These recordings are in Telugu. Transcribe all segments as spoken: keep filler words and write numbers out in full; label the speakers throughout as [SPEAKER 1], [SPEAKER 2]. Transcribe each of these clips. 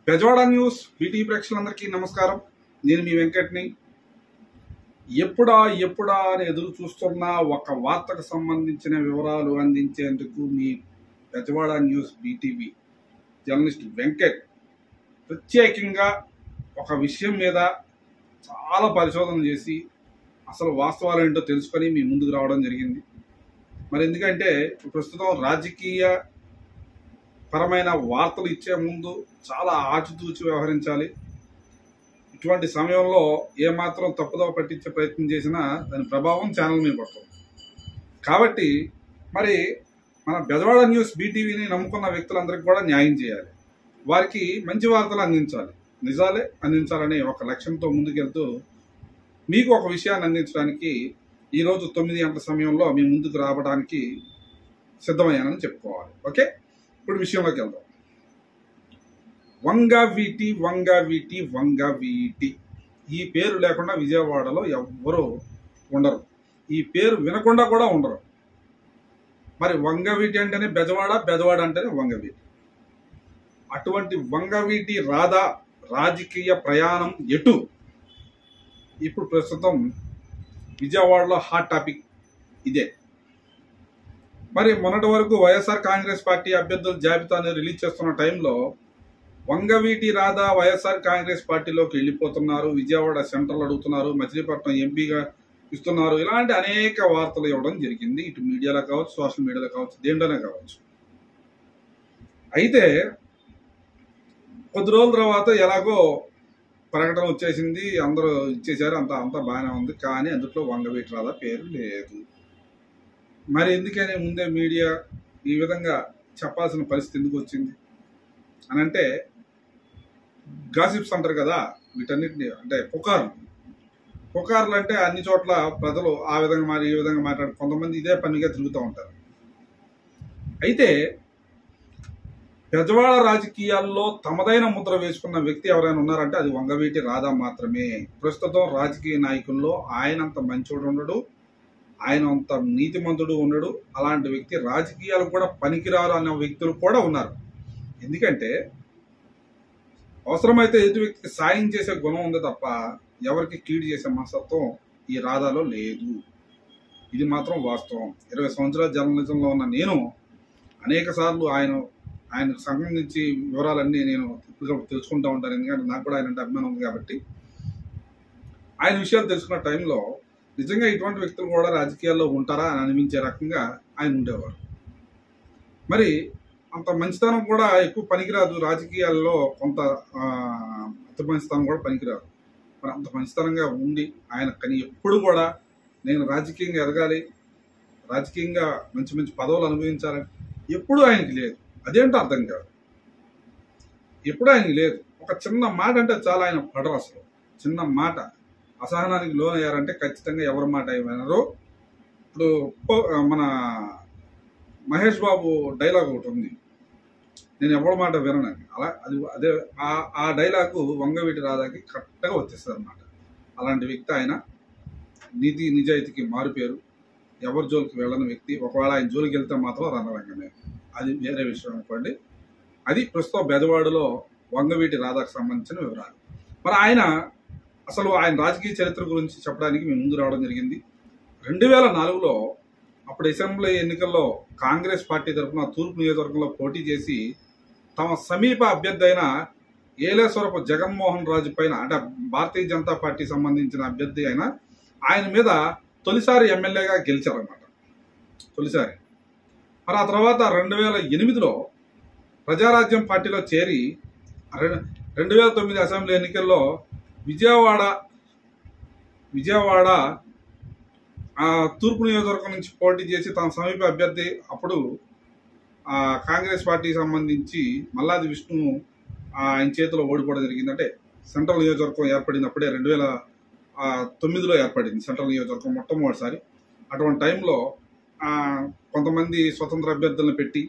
[SPEAKER 1] బెజవాడ న్యూస్ బీటీ ప్రేక్షకులందరికీ నమస్కారం. నేను మీ వెంకట్ని. ఎప్పుడా ఎప్పుడా అని ఎదురు చూస్తున్న ఒక వార్తకు సంబంధించిన వివరాలు అందించేందుకు మీ Bezawada news BTV journalist Venkat ప్రత్యేకంగా ఒక విషయం మీద చాలా పరిశోధన చేసి అసలు వాస్తవాలు ఏంటో తెలుసుకొని మీ ముందుకు రావడం జరిగింది. మరి ఎందుకంటే ప్రస్తుతం రాజకీయ పరమైన వార్తలు ఇచ్చే ముందు చాలా ఆచితూచి వ్యవహరించాలి. ఇటువంటి సమయంలో ఏమాత్రం తప్పుదోవ పట్టించే ప్రయత్నం చేసినా దాని ప్రభావం ఛానల్ మీద పడుతుంది. కాబట్టి మరి మన బెజవాడ న్యూస్ బీటీవీని నమ్ముకున్న వ్యక్తులందరికీ కూడా న్యాయం చేయాలి, వారికి మంచి వార్తలు అందించాలి, నిజాలే అందించాలనే ఒక లక్ష్యంతో ముందుకెళ్తూ మీకు ఒక విషయాన్ని అందించడానికి ఈరోజు తొమ్మిది గంటల సమయంలో మీ ముందుకు రావడానికి సిద్ధమయ్యానని చెప్పుకోవాలి. ఓకే, ఇప్పుడు విషయంలోకి వెళ్దాం. వంగవీటి వంగవీటి వంగవీటి ఈ పేరు లేకుండా విజయవాడలో ఎవ్వరూ ఉండరు, ఈ పేరు వినకుండా కూడా ఉండరు. మరి వంగవీటి అంటేనే బెజవాడ, బెజవాడ అంటేనే వంగవీటి. అటువంటి వంగవీటి రాధా రాజకీయ ప్రయాణం ఎటు? ఇప్పుడు ప్రస్తుతం విజయవాడలో హాట్ టాపిక్ ఇదే. మరి మొన్నటి వరకు వైఎస్ఆర్ కాంగ్రెస్ పార్టీ అభ్యర్థుల జాబితాను రిలీజ్ చేస్తున్న టైంలో వంగవీటి రాధా వైఎస్ఆర్ కాంగ్రెస్ పార్టీలోకి వెళ్ళిపోతున్నారు, విజయవాడ సెంట్రల్ అడుగుతున్నారు, మచిలీపట్నం ఎంపీగా ఇస్తున్నారు, ఇలాంటి అనేక వార్తలు ఇవ్వడం జరిగింది. ఇటు మీడియాలో కావచ్చు, సోషల్ మీడియాలో కావచ్చు, దేంట్లోనే కావచ్చు. అయితే కొద్ది రోజుల తర్వాత ఎలాగో ప్రకటన వచ్చేసింది, అందరూ ఇచ్చేసారు, అంతా అంతా బాగానే ఉంది. కానీ అందులో వంగవీటి రాధా పేరు లేదు. మరి ఎందుకని ముందే మీడియా ఈ విధంగా చెప్పాల్సిన పరిస్థితి ఎందుకు వచ్చింది అని అంటే, గాసిప్స్ అంటారు కదా వీటన్నిటిని, అంటే పుకార్లు. పుకార్లు అంటే అన్ని చోట్ల ప్రజలు ఆ విధంగా మరి ఈ విధంగా మాట్లాడు, కొంతమంది ఇదే పనిగా తిరుగుతూ ఉంటారు. అయితే బెజవాడ రాజకీయాల్లో తమదైన ముద్ర వేసుకున్న వ్యక్తి ఎవరైనా ఉన్నారంటే అది వంగవీటి రాధా మాత్రమే. ప్రస్తుతం రాజకీయ నాయకుల్లో ఆయనంత మంచోడు ఉండడు, ఆయన అంత నీతిమంతుడు ఉండడు. అలాంటి వ్యక్తి రాజకీయాలు కూడా పనికిరారు అనే వ్యక్తులు కూడా ఉన్నారు. ఎందుకంటే అవసరమైతే ఎదుటి వ్యక్తికి సాయం చేసే గుణం ఉంది తప్ప ఎవరికి కీడు చేసే మనస్తత్వం ఈ రాధాలో లేదు. ఇది మాత్రం వాస్తవం. ఇరవై సంవత్సరాల జర్నలిజంలో ఉన్న నేను అనేక సార్లు ఆయన ఆయనకు సంబంధించి వివరాలన్నీ నేను ఇప్పటికప్పుడు తెలుసుకుంటూ ఉంటాను. ఎందుకంటే నాకు కూడా ఆయన అంటే అభిమానం ఉంది కాబట్టి ఆయన విషయాలు తెలుసుకున్న టైంలో నిజంగా ఇటువంటి వ్యక్తులు కూడా రాజకీయాల్లో ఉంటారా అని అనిపించే రకంగా ఆయన ఉండేవారు. మరి అంత మంచితనం కూడా ఎక్కువ పనికిరాదు రాజకీయాల్లో, కొంత అంత మంచితనం కూడా పనికిరాదు. మరి అంత మంచితనంగా ఉండి ఆయన కానీ ఎప్పుడు కూడా నేను రాజకీయంగా ఎదగాలి, రాజకీయంగా మంచి మంచి పదవులు అనుభవించాలని ఎప్పుడు ఆయనకి లేదు. అదేంటో అర్థం కాదు, ఎప్పుడు ఆయనకి లేదు. ఒక చిన్న మాట అంటే చాలా ఆయన పడరు. అసలు చిన్న మాట అసహనానికి లోనయ్యారంటే ఖచ్చితంగా ఎవరి మాట ఏమైనారో. ఇప్పుడు మన మహేష్ బాబు డైలాగ్ ఒకటి ఉంది, నేను ఎవరి మాట విననని. అలా అది అదే ఆ డైలాగు వంగవీటి రాధాకి కరెక్ట్గా వచ్చేస్తుంది అన్నమాట. అలాంటి వ్యక్తి ఆయన. నీతి నిజాయితీకి మారుపేరు, ఎవరి జోలికి వెళ్ళని వ్యక్తి. ఒకవేళ ఆయన జోలికి వెళ్తే మాత్రం రణరంగమే, అది వేరే విషయం అనుకోండి. అది ప్రస్తుతం బెజవాడలో వంగవీటి రాధాకు సంబంధించిన వివరాలు. మరి ఆయన అసలు ఆయన రాజకీయ చరిత్ర గురించి చెప్పడానికి మేము ముందు రావడం జరిగింది. రెండు వేల నాలుగులో అప్పుడు అసెంబ్లీ ఎన్నికల్లో కాంగ్రెస్ పార్టీ తరఫున తూర్పు నియోజకవర్గంలో పోటీ చేసి తమ సమీప అభ్యర్థి అయిన ఏలేశ్వరపు జగన్మోహన్ రాజు పైన, అంటే భారతీయ జనతా పార్టీ సంబంధించిన అభ్యర్థి అయిన ఆయన మీద తొలిసారి ఎమ్మెల్యేగా గెలిచారన్నమాట, తొలిసారి. మరి ఆ తర్వాత రెండు వేల ఎనిమిదిలో ప్రజారాజ్యం పార్టీలో చేరి రెండు వేల తొమ్మిది అసెంబ్లీ ఎన్నికల్లో విజయవాడ విజయవాడ తూర్పు నియోజకవర్గం నుంచి పోటీ చేసి తన సమీప అభ్యర్థి అప్పుడు కాంగ్రెస్ పార్టీకి సంబంధించి మల్లాది విష్ణు ఆయన చేతిలో ఓడిపోవడం జరిగింది. అంటే సెంట్రల్ నియోజకవర్గం ఏర్పడినప్పుడే రెండు వేల తొమ్మిదిలో ఏర్పడింది సెంట్రల్ నియోజకవర్గం మొట్టమొదటిసారి. అటువంటి టైంలో కొంతమంది స్వతంత్ర అభ్యర్థులను పెట్టి,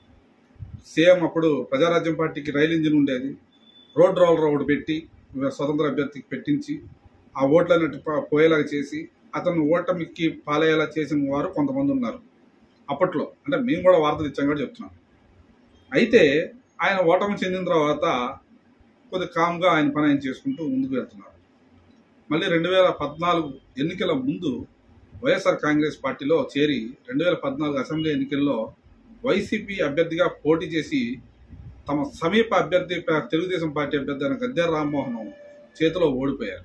[SPEAKER 1] సేమ్ అప్పుడు ప్రజారాజ్యం పార్టీకి రైలు ఇంజిన్ ఉండేది, రోడ్ రోలర్ ఒకటి పెట్టి స్వతంత్ర అభ్యర్థికి పెట్టించి ఆ ఓట్లన్నిటి పోయేలాగా చేసి అతను ఓటమికి పాలయ్యేలా చేసిన వారు కొంతమంది ఉన్నారు అప్పట్లో. అంటే మేము కూడా వార్తలు ఇచ్చాం కూడా చెప్తున్నాం. అయితే ఆయన ఓటమి చెందిన తర్వాత కొద్ది కామ్గా ఆయన పని ఆయన చేసుకుంటూ ముందుకు వెళ్తున్నారు. మళ్ళీ రెండు వేల పద్నాలుగు ఎన్నికల ముందు వైఎస్ఆర్ కాంగ్రెస్ పార్టీలో చేరి రెండు వేల పద్నాలుగు అసెంబ్లీ ఎన్నికల్లో వైసీపీ అభ్యర్థిగా పోటీ చేసి తమ సమీప అభ్యర్థి తెలుగుదేశం పార్టీ అభ్యర్థి అయిన గద్దె రామ్మోహన్ చేతిలో ఓడిపోయారు.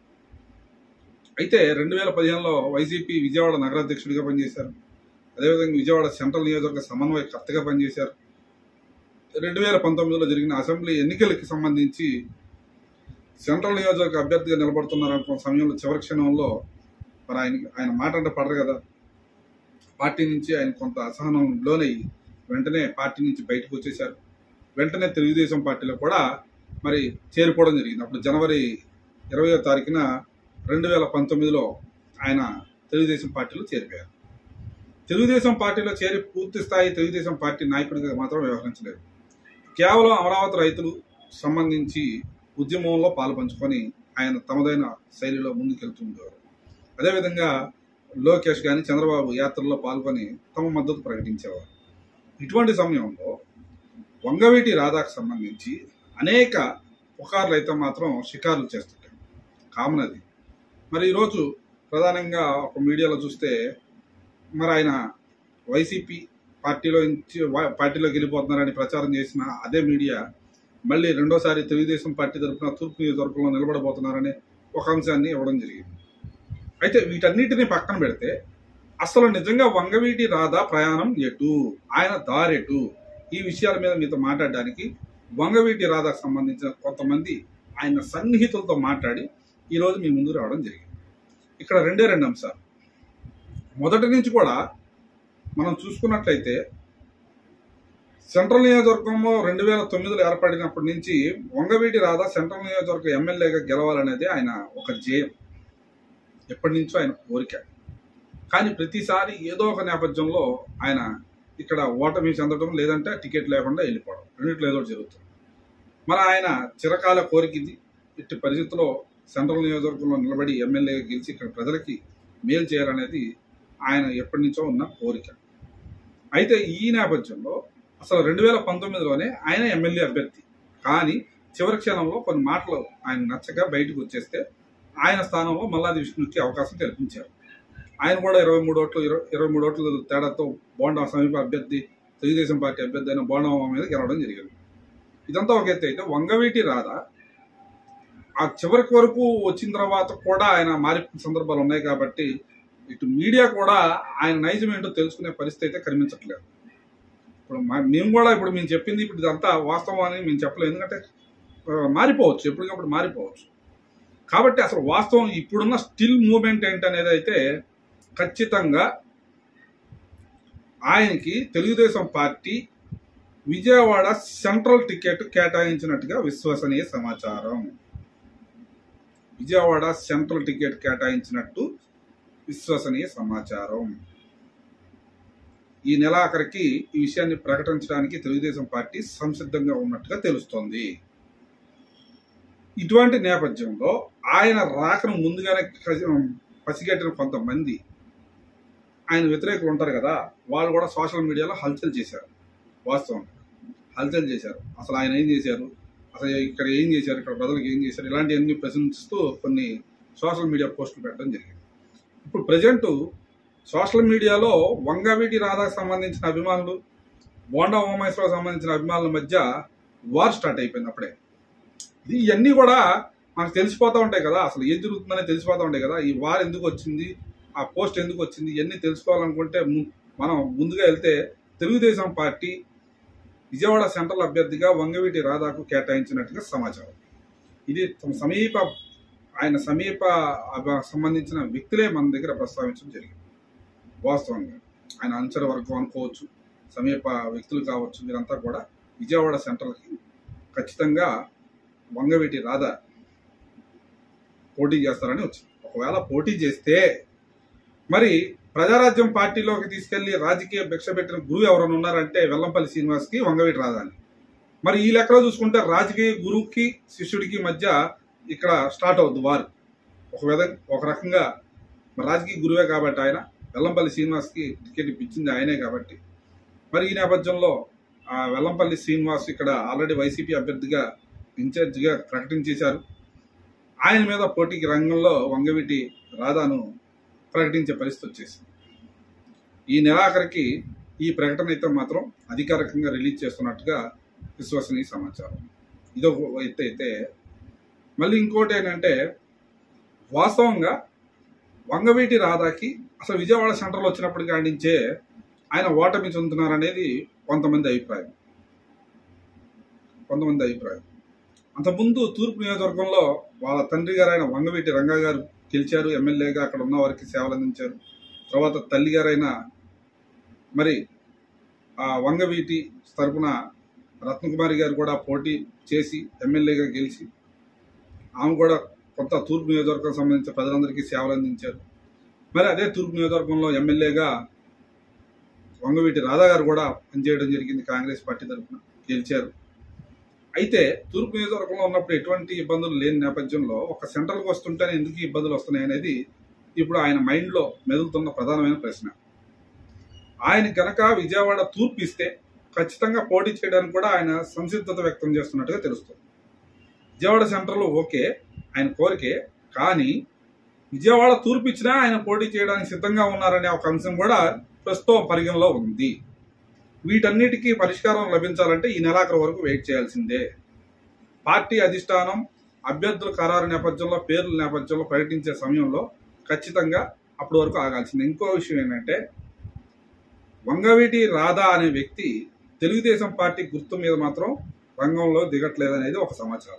[SPEAKER 1] అయితే రెండు వేల పదిహేనులో వైసీపీ విజయవాడ నగరాధ్యక్షుడిగా పనిచేశారు. అదేవిధంగా విజయవాడ సెంట్రల్ నియోజకవర్గ సమన్వయకర్తగా పనిచేశారు. రెండు వేల పంతొమ్మిదిలో జరిగిన అసెంబ్లీ ఎన్నికలకి సంబంధించి సెంట్రల్ నియోజకవర్గ అభ్యర్థిగా నిలబడుతున్నారనుకున్న సమయంలో చివరి క్షణంలో మరి ఆయన ఆయన మాట అంటే పడరు కదా, పార్టీ నుంచి ఆయన కొంత అసహనం లోనై వెంటనే పార్టీ నుంచి బయటకు వచ్చేశారు. వెంటనే తెలుగుదేశం పార్టీలో కూడా మరి చేరిపోవడం జరిగింది. అప్పుడు జనవరి ఇరవయో తారీఖున రెండు వేల పంతొమ్మిదిలో ఆయన తెలుగుదేశం పార్టీలో చేరిపోయారు. తెలుగుదేశం పార్టీలో చేరి పూర్తి స్థాయి తెలుగుదేశం పార్టీ నాయకుడిగా మాత్రం వ్యవహరించలేదు. కేవలం అమరావతి రైతులు సంబంధించి ఉద్యమంలో పాల్పంచుకొని ఆయన తమదైన శైలిలో ముందుకెళ్తుండేవారు. అదేవిధంగా లోకేష్ కానీ చంద్రబాబు యాత్రల్లో పాల్గొని తమ మద్దతు ప్రకటించేవారు. ఇటువంటి సమయంలో వంగవీటి రాధాకు సంబంధించి అనేక పుకార్లు అయితే మాత్రం షికారులు చేస్తుంటాయి, కామన్ అది. మరి ఈరోజు ప్రధానంగా ఒక మీడియాలో చూస్తే మరి ఆయన వైసీపీ పార్టీలో నుంచి పార్టీలోకి వెళ్ళిపోతున్నారని ప్రచారం చేసిన అదే మీడియా మళ్ళీ రెండోసారి తెలుగుదేశం పార్టీ తరఫున తూర్పు నియోజకవర్గంలో నిలబడబోతున్నారనే ఒక అంశాన్ని ఇవ్వడం జరిగింది. అయితే వీటన్నిటిని పక్కన పెడితే అసలు నిజంగా వంగవీటి రాధా ప్రయాణం ఎటు, ఆయన దారెటు, ఈ విషయాల మీద మీతో మాట్లాడడానికి వంగవీటి రాధాకు సంబంధించిన కొంతమంది ఆయన సన్నిహితులతో మాట్లాడి ఈరోజు మీ ముందు రావడం జరిగింది. ఇక్కడ రెండే రెండు అంశాలు. మొదటి నుంచి కూడా మనం చూసుకున్నట్లయితే సెంట్రల్ నియోజకవర్గంలో రెండు వేల తొమ్మిదిలో ఏర్పడినప్పటి నుంచి వంగవీటి రాధా సెంట్రల్ నియోజకవర్గ ఎమ్మెల్యేగా గెలవాలనేది ఆయన ఒక జయం, ఎప్పటి నుంచో ఆయన కోరిక. కానీ ప్రతిసారి ఏదో ఒక నేపథ్యంలో ఆయన ఇక్కడ ఓటమి చెందడం, లేదంటే టికెట్ లేకుండా వెళ్ళిపోవడం, రెండిట్లో ఏదో జరుగుతుంది. మరి ఆయన చిరకాల కోరిక ఇది. ఇట్టి పరిస్థితుల్లో సెంట్రల్ నియోజకవర్గంలో నిలబడి ఎమ్మెల్యేగా గెలిచి ఇక్కడ ప్రజలకి మేలు చేయాలనేది ఆయన ఎప్పటి నుంచో ఉన్న కోరిక. అయితే ఈ నేపథ్యంలో అసలు రెండు వేల పంతొమ్మిదిలోనే ఆయన ఎమ్మెల్యే అభ్యర్థి, కానీ చివరి క్షణంలో కొన్ని మాటలు ఆయన నచ్చక బయటకు వచ్చేస్తే ఆయన స్థానంలో మల్లాది విష్ణుకి అవకాశం కల్పించారు. ఆయన కూడా ఇరవై మూడు ఓట్లు ఇరవై ఇరవై మూడు ఓట్ల తేడాతో బోండా సమీప అభ్యర్థి తెలుగుదేశం పార్టీ అభ్యర్థి అయిన బోండా మీద గెలవడం జరిగింది. ఇదంతా ఒక ఎత్తు అయితే వంగవీటి రాధా ఆ చివరికి వరకు వచ్చిన తర్వాత కూడా ఆయన మారిపోయిన సందర్భాలు ఉన్నాయి. కాబట్టి ఇటు మీడియా కూడా ఆయన నైజం ఏంటో తెలుసుకునే పరిస్థితి అయితే కనిపించట్లేదు. ఇప్పుడు మేము కూడా ఇప్పుడు మేము చెప్పింది ఇప్పుడు ఇదంతా వాస్తవం అని మేము చెప్పలేము, ఎందుకంటే మారిపోవచ్చు, ఎప్పటికప్పుడు మారిపోవచ్చు. కాబట్టి అసలు వాస్తవం ఇప్పుడున్న స్టిల్ మూమెంట్ ఏంటనేది అయితే ఖచ్చితంగా ఆయనకి Telugu Desam party Vijayawada central ticket కేటాయించినట్టుగా విశ్వసనీయ సమాచారం. విజయవాడ సెంట్రల్ టికెట్ కేటాయించినట్టు విశ్వసనీయ సమాచారం. ఈ నెలాఖరికి ఈ విషయాన్ని ప్రకటించడానికి తెలుగుదేశం పార్టీ సంసిద్ధంగా ఉన్నట్టుగా తెలుస్తోంది. ఇటువంటి నేపథ్యంలో ఆయన రాకను ముందుగానే పసిగట్టిన కొంతమంది ఆయన వ్యతిరేకులు ఉంటారు కదా, వాళ్ళు కూడా సోషల్ మీడియాలో హల్చల్ చేశారు. వాస్తవం హల్చల్ చేశారు. అసలు ఆయన ఏం చేశారు, అసలు ఇక్కడ ఏం చేశారు, ఇక్కడ ప్రజలకు ఏం చేశారు, ఇలాంటివన్నీ ప్రశ్నిస్తూ కొన్ని సోషల్ మీడియా పోస్టులు పెట్టడం జరిగింది. ఇప్పుడు ప్రజెంట్ సోషల్ మీడియాలో వంగవీటి రాధాకు సంబంధించిన అభిమానులు, బోండా ఉమామహేశ్వరరావు సంబంధించిన అభిమానుల మధ్య వార్ స్టార్ట్ అయిపోయింది. అప్పుడే ఇది ఇవన్నీ కూడా మనకు తెలిసిపోతూ ఉంటాయి కదా, అసలు ఏం జరుగుతుందనే తెలిసిపోతూ ఉంటాయి కదా. ఈ వార్ ఎందుకు వచ్చింది, ఆ పోస్ట్ ఎందుకు వచ్చింది, ఇవన్నీ తెలుసుకోవాలనుకుంటే మనం ముందుగా వెళ్తే తెలుగుదేశం పార్టీ విజయవాడ సెంట్రల్ అభ్యర్థిగా వంగవీటి రాధాకు కేటాయించినట్టుగా సమాచారం. ఇది సమీప ఆయన సమీప సంబంధించిన వ్యక్తులే మన దగ్గర ప్రస్తావించడం జరిగింది. వాస్తవంగా ఆయన అంచర వర్గం అనుకోవచ్చు, సమీప వ్యక్తులు కావచ్చు, వీరంతా కూడా విజయవాడ సెంట్రల్కి ఖచ్చితంగా వంగవీటి రాధా పోటీ చేస్తారని వచ్చింది. ఒకవేళ పోటీ చేస్తే మరి ప్రజారాజ్యం పార్టీలోకి తీసుకెళ్లి రాజకీయ భిక్ష పెట్టిన గురువు ఎవరైనా ఉన్నారంటే వెల్లంపల్లి శ్రీనివాస్కి వంగవీటి రాధా అని. మరి ఈ లెక్కలో చూసుకుంటే రాజకీయ గురువుకి శిష్యుడికి మధ్య ఇక్కడ స్టార్ట్ అవుద్ది వారు. ఒక విధ ఒక రకంగా రాజకీయ గురువే కాబట్టి ఆయన, వెల్లంపల్లి శ్రీనివాస్కి టికెట్ ఇప్పించింది ఆయనే కాబట్టి మరి ఈ నేపథ్యంలో వెల్లంపల్లి శ్రీనివాస్ ఇక్కడ ఆల్రెడీ వైసీపీ అభ్యర్థిగా ఇన్ఛార్జిగా ప్రకటించేశారు. ఆయన మీద పోటీకి రంగంలో వంగవీటి రాధాను ప్రకటించే పరిస్థితి వచ్చేసింది. ఈ నెలాఖరికి ఈ ప్రకటన అయితే మాత్రం అధికారికంగా రిలీజ్ చేస్తున్నట్టుగా విశ్వసనీయ సమాచారం. ఇదొక అయితే అయితే మళ్ళీ ఇంకోటి ఏంటంటే, వాస్తవంగా వంగవీటి రాధాకి అసలు విజయవాడ సెంటర్లో వచ్చినప్పటికీ ఆడించే ఆయన ఓటమి చెందుతున్నారనేది కొంతమంది అభిప్రాయం కొంతమంది అభిప్రాయం అంతకుముందు తూర్పు నియోజకవర్గంలో వాళ్ళ తండ్రి గారు అయిన వంగవీటి రంగా గారు గెలిచారు, ఎమ్మెల్యేగా అక్కడ ఉన్న వారికి సేవలు అందించారు. తర్వాత తల్లి గారైన మరి ఆ వంగవీటి తరపున రత్నకుమారి గారు కూడా పోటీ చేసి ఎమ్మెల్యేగా గెలిచి ఆమె కూడా కొత్త తూర్పు నియోజకవర్గం సంబంధించిన ప్రజలందరికీ సేవలు అందించారు. మరి అదే తూర్పు నియోజకవర్గంలో ఎమ్మెల్యేగా వంగవీటి రాధా గారు కూడా పనిచేయడం జరిగింది, కాంగ్రెస్ పార్టీ తరఫున గెలిచారు. అయితే తూర్పు నియోజకవర్గంలో ఉన్నప్పుడు ఎటువంటి ఇబ్బందులు లేని నేపథ్యంలో ఒక సెంట్రల్కి వస్తుంటేనే ఎందుకు ఇబ్బందులు వస్తున్నాయి అనేది ఇప్పుడు ఆయన మైండ్లో మెదులుతున్న ప్రధానమైన ప్రశ్న. ఆయన కనుక విజయవాడ తూర్పు ఇస్తే ఖచ్చితంగా పోటీ చేయడానికి కూడా ఆయన సంసిద్ధత వ్యక్తం చేస్తున్నట్టుగా తెలుస్తుంది. విజయవాడ సెంటర్లో ఓకే ఆయన కోరికే, కానీ విజయవాడ తూర్పు ఇచ్చినా ఆయన పోటీ చేయడానికి సిద్ధంగా ఉన్నారనే ఒక అంశం కూడా ప్రస్తుతం పరిగణలో ఉంది. వీటన్నిటికీ పరిష్కారం లభించాలంటే ఈ నెలాఖరు వరకు వెయిట్ చేయాల్సిందే. పార్టీ అధిష్టానం అభ్యర్థుల ఖరారు నేపథ్యంలో, పేర్ల నేపథ్యంలో ప్రకటించే సమయంలో ఖచ్చితంగా అప్పటి వరకు ఆగాల్సిందే. ఇంకో విషయం ఏంటంటే, వంగవీటి రాధా అనే వ్యక్తి తెలుగుదేశం పార్టీ గుర్తు మీద మాత్రం రంగంలో దిగట్లేదనేది ఒక సమాచారం.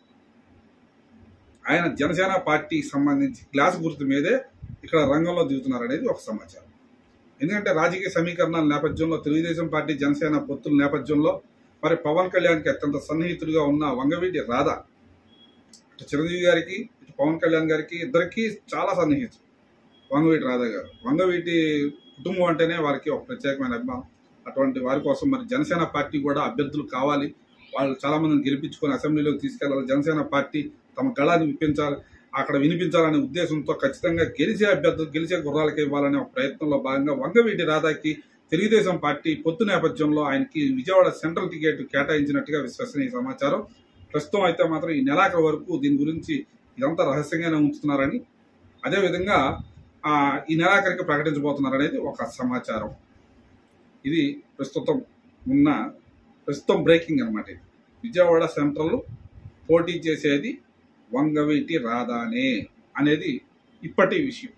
[SPEAKER 1] ఆయన జనసేన పార్టీకి సంబంధించి గ్లాస్ గుర్తు మీదే ఇక్కడ రంగంలో దిగుతున్నారనేది ఒక సమాచారం. ఎందుకంటే రాజకీయ సమీకరణాల నేపథ్యంలో, తెలుగుదేశం పార్టీ జనసేన పొత్తుల నేపథ్యంలో మరి పవన్ కళ్యాణ్కి అత్యంత సన్నిహితుడిగా ఉన్న వంగవీటి రాధా ఇటు చిరంజీవి గారికి ఇటు పవన్ కళ్యాణ్ గారికి ఇద్దరికి చాలా సన్నిహితుడు వంగవీటి రాధా గారు. వంగవీటి కుటుంబం అంటేనే వారికి ఒక ప్రత్యేకమైన అభిమానం. అటువంటి వారి కోసం మరి జనసేన పార్టీ కూడా అభ్యర్థులు కావాలి, వాళ్ళు చాలా మందిని గెలిపించుకొని అసెంబ్లీలోకి తీసుకెళ్లాలి, జనసేన పార్టీ తమ గళాన్ని విప్పించాలి, అక్కడ వినిపించాలనే ఉద్దేశంతో ఖచ్చితంగా గెలిచే అభ్యర్థులు గెలిచే గుర్రాలకి ఇవ్వాలనే ఒక ప్రయత్నంలో భాగంగా వంగవీటి రాధాకి తెలుగుదేశం పార్టీ పొత్తు నేపథ్యంలో ఆయనకి విజయవాడ సెంట్రల్ టికెట్ కేటాయించినట్టుగా విశ్వసనీయ సమాచారం. ప్రస్తుతం అయితే మాత్రం ఈ నెలాఖరు వరకు దీని గురించి ఇదంతా రహస్యంగానే ఉంచుతున్నారని, అదేవిధంగా ఈ నెలాఖరికి ప్రకటించబోతున్నారనేది ఒక సమాచారం. ఇది ప్రస్తుతం ఉన్న ప్రస్తుతం బ్రేకింగ్ అనమాట. విజయవాడ సెంట్రల్ పోటీ చేసేది వంగవీటి రాధానే అనేది ఇప్పటి విషయం.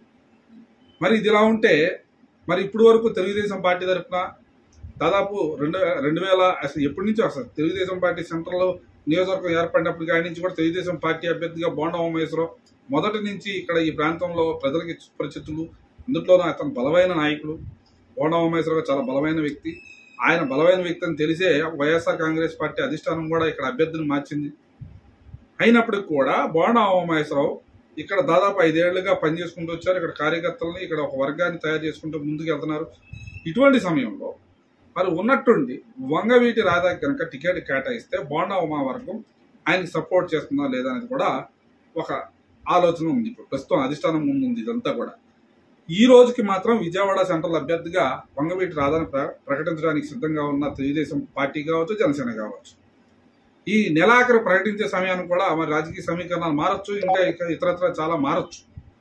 [SPEAKER 1] మరి ఇది ఇలా ఉంటే మరి ఇప్పటి వరకు తెలుగుదేశం పార్టీ తరఫున దాదాపు రెండు రెండు వేల అసలు ఎప్పటి నుంచో అసలు తెలుగుదేశం పార్టీ సెంట్రల్ నియోజకవర్గం ఏర్పడినప్పుడు కాడి నుంచి కూడా తెలుగుదేశం పార్టీ అభ్యర్థిగా బోండా ఉమేశ్వరరావు మొదటి నుంచి ఇక్కడ ఈ ప్రాంతంలో ప్రజలకి సుపరిచితులు, అందులోనూ అతను బలమైన నాయకుడు. బోండా ఉమేశ్వరరావు చాలా బలమైన వ్యక్తి. ఆయన బలమైన వ్యక్తి అని తెలిసే వైఎస్ఆర్ కాంగ్రెస్ పార్టీ అధిష్టానం కూడా ఇక్కడ అభ్యర్థిని మార్చింది. అయినప్పటికి కూడా బోండా ఉమేశ్వరరావు ఇక్కడ దాదాపు ఐదేళ్లుగా పనిచేసుకుంటూ వచ్చారు. ఇక్కడ కార్యకర్తలని ఇక్కడ ఒక వర్గాన్ని తయారు చేసుకుంటూ ముందుకు వెళ్తున్నారు. ఇటువంటి సమయంలో మరి ఉన్నట్టుండి వంగవీటి రాధా కనుక టికెట్ కేటాయిస్తే బోండా ఉమా వర్గం ఆయనకి సపోర్ట్ చేస్తుందా లేదా అనేది కూడా ఒక ఆలోచన ఉంది. ఇప్పుడు ప్రస్తుతం అధిష్టానం ముందు ఉంది ఇదంతా కూడా. ఈ రోజుకి మాత్రం విజయవాడ సెంట్రల్ అభ్యర్థిగా వంగవీటి రాధాను ప్రకటించడానికి సిద్ధంగా ఉన్న తెలుగుదేశం పార్టీ కావచ్చు, జనసేన కావచ్చు. ఈ నెలాఖరు ప్రకటించే సమయానికి కూడా మరి రాజకీయ సమీకరణాలు మారచ్చు, ఇంకా ఇతరత్ర చాలా మారచ్చు,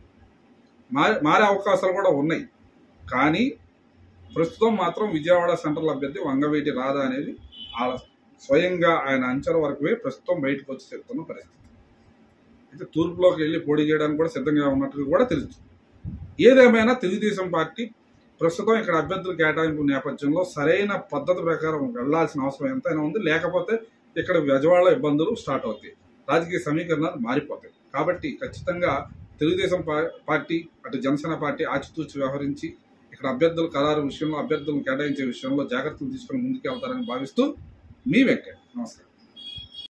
[SPEAKER 1] మారే అవకాశాలు కూడా ఉన్నాయి. కానీ ప్రస్తుతం మాత్రం విజయవాడ సెంట్రల్ అభ్యర్థి వంగవీటి రాధా అనేది స్వయంగా ఆయన అంచనా వరకువే ప్రస్తుతం బయటకు వచ్చి చెప్తున్న పరిస్థితి. అయితే తూర్పులోకి వెళ్ళి పోటీ చేయడానికి కూడా సిద్ధంగా ఉన్నట్టుగా కూడా తెలుస్తుంది. ఏదేమైనా తెలుగుదేశం పార్టీ ప్రస్తుతం ఇక్కడ అభ్యర్థుల కేటాయింపు నేపథ్యంలో సరైన పద్ధతి ప్రకారం వెళ్లాల్సిన అవసరం ఎంతైనా ఉంది. లేకపోతే ఇక్కడ విజయవాడలో ఇబ్బందులు స్టార్ట్ అవుతాయి, రాజకీయ సమీకరణాలు మారిపోతాయి. కాబట్టి ఖచ్చితంగా తెలుగుదేశం పార్టీ అటు జనసేన పార్టీ ఆచితూచి వ్యవహరించి ఇక్కడ అభ్యర్థుల ఖరారు విషయంలో, అభ్యర్థులను కేటాయించే విషయంలో జాగ్రత్తలు తీసుకుని ముందుకు వెళ్తారని భావిస్తూ మీ వెంకట్. నమస్కారం.